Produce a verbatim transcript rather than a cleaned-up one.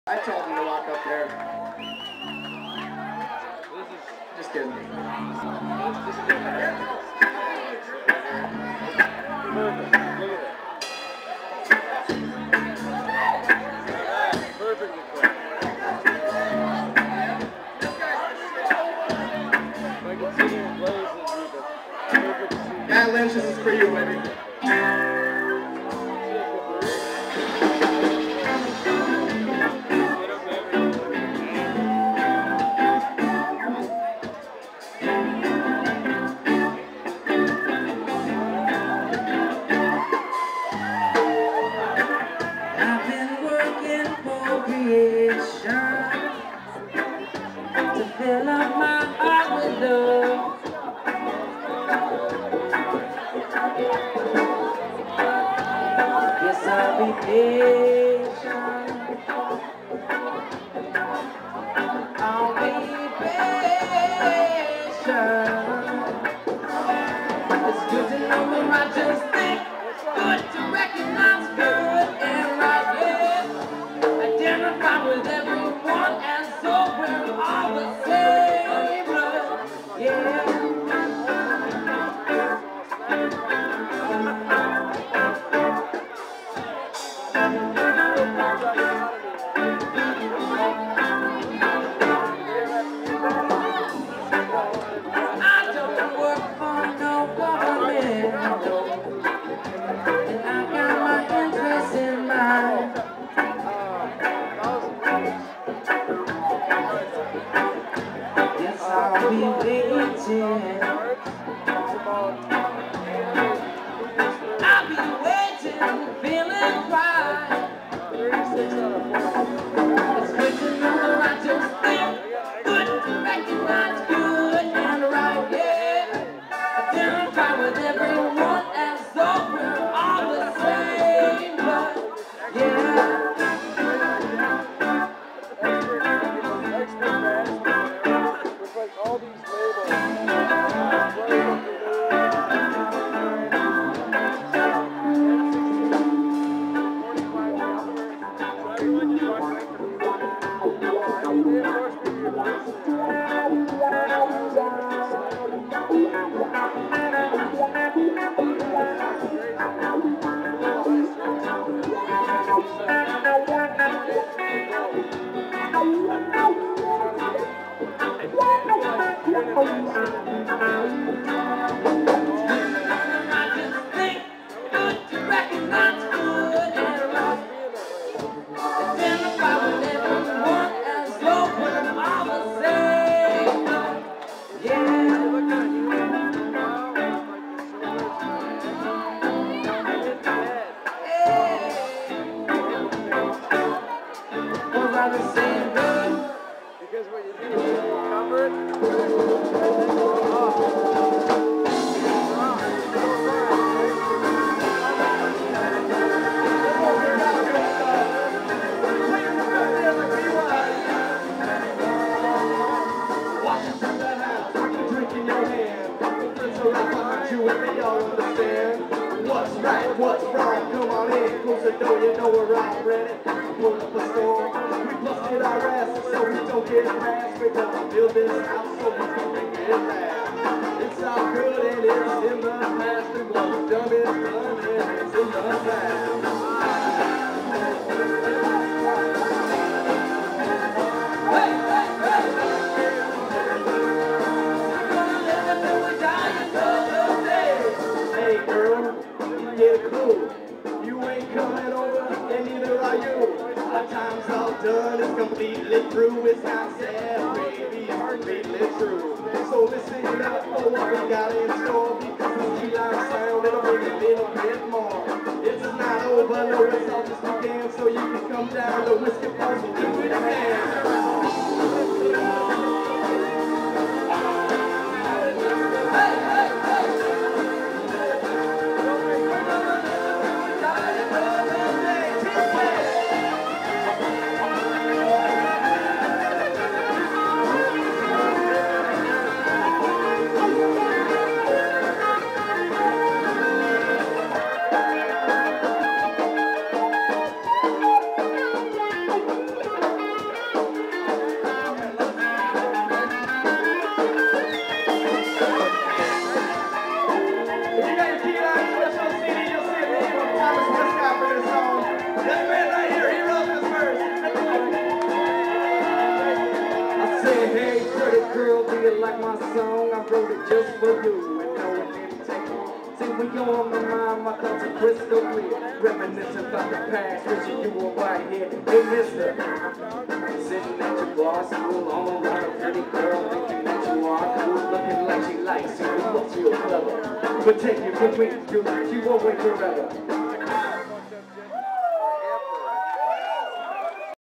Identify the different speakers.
Speaker 1: I told him to walk up there. Just kidding.
Speaker 2: Perfect.
Speaker 1: Yeah, Lynch, this is for you, baby.
Speaker 3: I've been working for creation to fill up my heart with love. Yes, I'll be patient. I'll be patient. It's good to know the righteous thing, good to recognize good and right, yeah. Identify with everyone, and so we're all the same blood, yeah. I'll be waiting. I'll be waiting, feeling right. It's good to know the righteous thing, good to recognize good and right, yeah. Identify with everyone, and so we're all the same, but yeah.
Speaker 2: All these labels. Because what you do is you cover it.
Speaker 1: What's right, what's wrong? Come on in, close the door, you know we're all ready. Pull up a storm, we busted our asses so we don't get past. We're gonna build this house so we can make it last. It's all good and it's in the past, and what's done is done and it's in the past. Hey, hey, hey! We're gonna live until we die another day. Hey girl, get cool. You ain't coming over, and neither are you. Our time's all done, it's completely through. It's not sad, baby, it's completely true. So listen up for what we got in store, because the G-line sound, it'll bring a little bit more. It's not over, no, it's all just began, so you can come down to Whiskey Falls and do it again. Hey, hey, hey! when you're on my mind, my thoughts are crystal clear. Reminiscing about the past, wishing you were right here. Hey, mister, sitting at your bar stool, all around a pretty girl, thinking that you are cool, looking like she likes you, you look real clever. But take it from me, you, she won't wait forever.